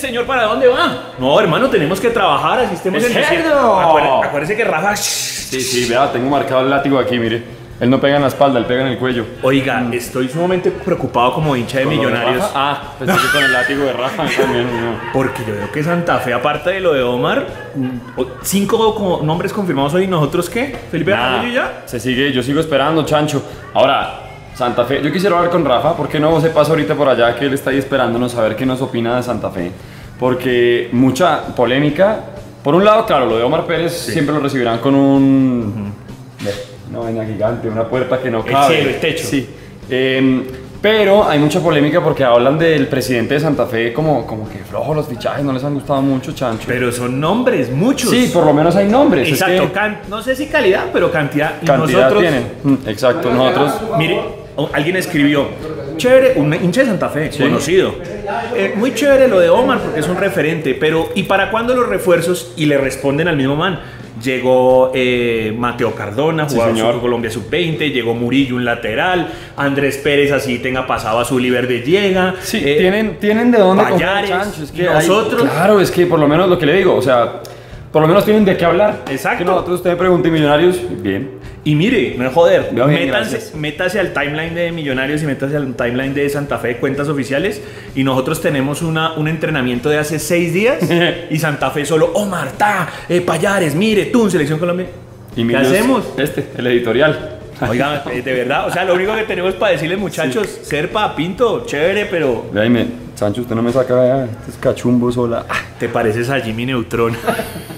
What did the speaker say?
señor, ¿para dónde va? No, hermano, tenemos que trabajar, así estemos en ¡Cerdo! Acuérdese que Rafa... Sí, vea, tengo marcado el látigo aquí, mire. Él no pega en la espalda, él pega en el cuello. Oiga, estoy sumamente preocupado como hincha de ¿Con lo de Millonarios. Rafa? Ah, pensé que con el látigo de Rafa también. No. Porque yo veo que Santa Fe, aparte de lo de Omar, 5 nombres confirmados hoy. ¿Y nosotros qué? ¿Felipe Ramírez ya? Se sigue, yo sigo esperando, Chancho. Ahora, Santa Fe, yo quisiera hablar con Rafa. ¿Por qué no se pasa ahorita por allá que él está ahí esperándonos a ver qué nos opina de Santa Fe? Porque mucha polémica. Por un lado, claro, lo de Omar Pérez siempre lo recibirán con una vaina gigante, una puerta que no cabe. El cielo, el techo. Sí. Pero hay mucha polémica porque hablan del presidente de Santa Fe como que flojo los fichajes, no les han gustado mucho, Chancho. Pero son nombres, muchos. Sí, por lo menos hay nombres. Exacto, es que no sé si calidad, pero cantidad. Y cantidad nosotros, tienen. Exacto, nosotros... mire, alguien escribió, chévere, un hincha de Santa Fe, conocido. Muy chévere lo de Omar porque es un referente, pero ¿y para cuándo los refuerzos? Y le responden al mismo man. Llegó Mateo Cardona, jugador de Colombia Sub-20, llegó Murillo, un lateral, Andrés Pérez, así tenga pasado a Zuliver de llega. Sí, tienen de dónde comprar, Chancho. Es que nosotros... claro, es que por lo menos lo que le digo, o sea, por lo menos tienen de qué hablar. Exacto. Que nosotros usted me pregunte Millonarios, bien. Y mire, no es joder, Bien, métase al timeline de Millonarios y métase al timeline de Santa Fe, cuentas oficiales, y nosotros tenemos un entrenamiento de hace 6 días y Santa Fe solo, Omar, Payares, mire, tú, Selección Colombia. ¿Y qué hacemos? El editorial. Oiga, de verdad, o sea, lo único que tenemos para decirles, muchachos, Serpa, Pinto, chévere, pero... Sancho, usted no me saca estos cachumbos sola. Te pareces a Jimmy Neutron.